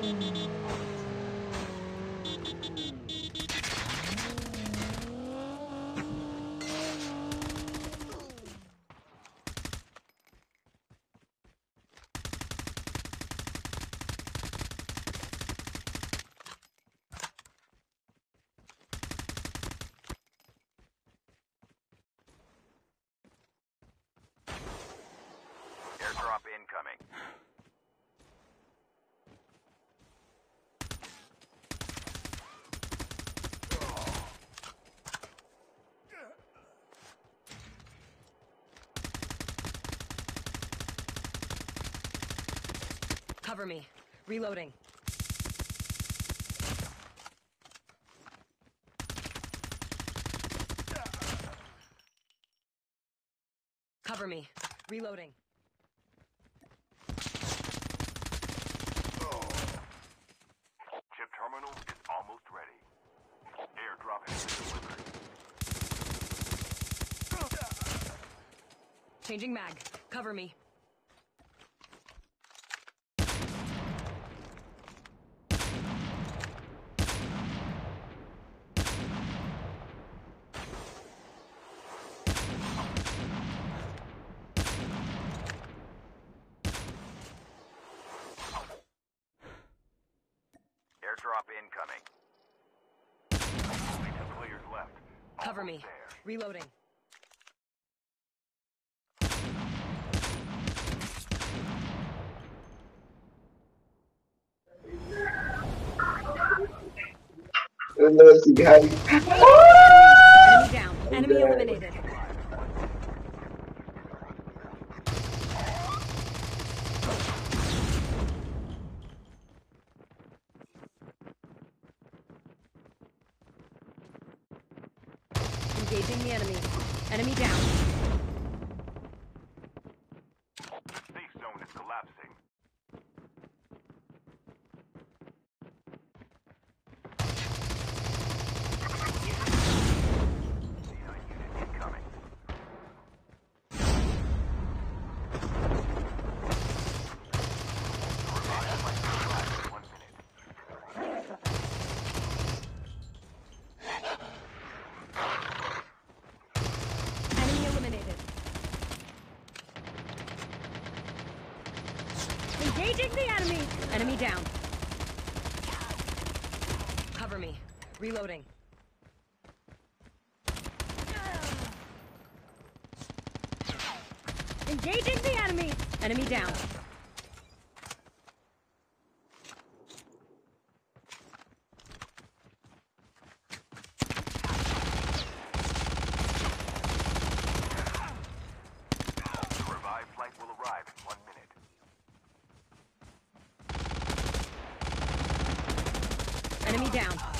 Airdrop incoming. Cover me. Reloading. Cover me. Reloading. Chip terminal is almost ready. Airdrop has been delivered. Changing mag. Cover me. Airdrop incoming. Only 2 players left. Cover me. Almost there. Reloading. Let's see how you. Enemy down. Enemy eliminated. Engaging the enemy. Enemy down. Safe zone is collapsing. Unit incoming. Revive flight will arrive in 1 minute. Enemy eliminated. Engaging the enemy. Enemy down. Cover me. Reloading. Engaging the enemy. Enemy down. The revived flight will arrive in 1 minute. Enemy down.